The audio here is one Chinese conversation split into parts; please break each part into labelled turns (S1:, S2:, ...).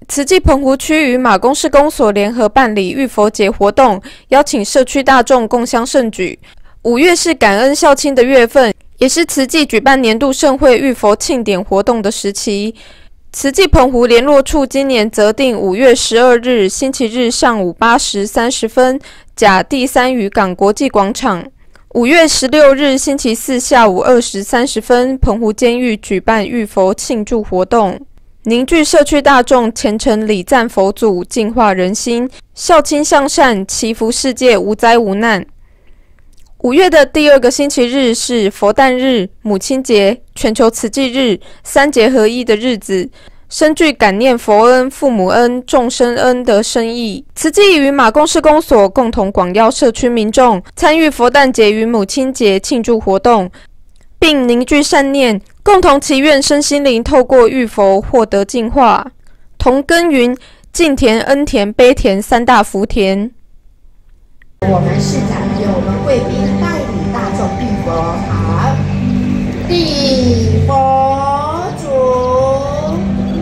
S1: 慈济澎湖区与马公市公所联合办理浴佛节活动，邀请社区大众共襄盛举。5月是感恩孝亲的月份，也是慈济举办年度盛会浴佛庆典活动的时期。慈济澎湖联络处今年择定5月12日星期日上午8时30分，甲第3渔港国际广场；5月16日星期四下午2时30分，澎湖监狱举办浴佛庆祝活动，凝聚社区大众虔诚礼赞佛祖，净化人心，孝亲向善，祈福世界无灾无难。5月的第2个星期日是佛诞日、母亲节、全球慈济日3节合一的日子，深具感念佛恩、父母恩、众生恩的深意。慈济与马公市公所共同广邀社区民众参与佛诞节与母亲节庆祝活动，并凝聚善念，共同祈愿身心灵透过浴佛获得净化，同耕耘敬田、恩田、悲田3大福田。
S2: 我们市长还有我们贵宾带领大众浴佛。好，礼佛祖，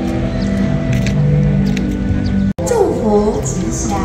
S2: 祝福吉祥。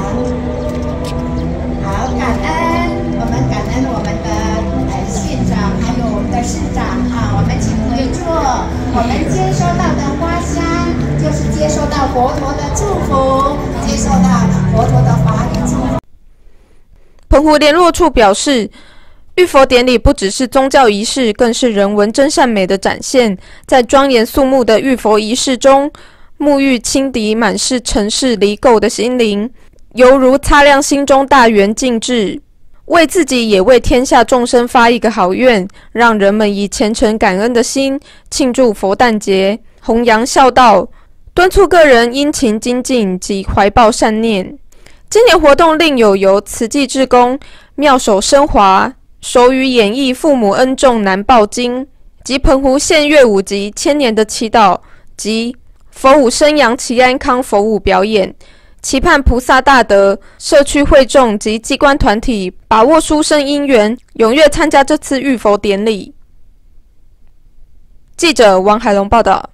S2: 好，感恩我们的县长，还有我们的市长啊，我们请回座。我们接收到的花香，就是接收到佛陀的祝福，接收到佛陀的法语祝福。
S1: 澎湖联络处表示，浴佛典礼不只是宗教仪式，更是人文真善美的展现。在庄严肃穆的浴佛仪式中，沐浴清涤满是尘世离垢的心灵，犹如擦亮心中大圆净智，为自己也为天下众生发一个好愿，让人们以虔诚感恩的心庆祝佛诞节，弘扬孝道，敦促个人殷勤精进及怀抱善念。今年活动另有由慈济志工妙手生华手语演绎父母恩重难报经及澎湖县乐舞集千年的祈祷及佛舞生扬祈安康佛舞表演，期盼菩萨大德、社区会众及机关团体把握殊胜因缘，踊跃参加这次浴佛典礼。记者王海龙报道。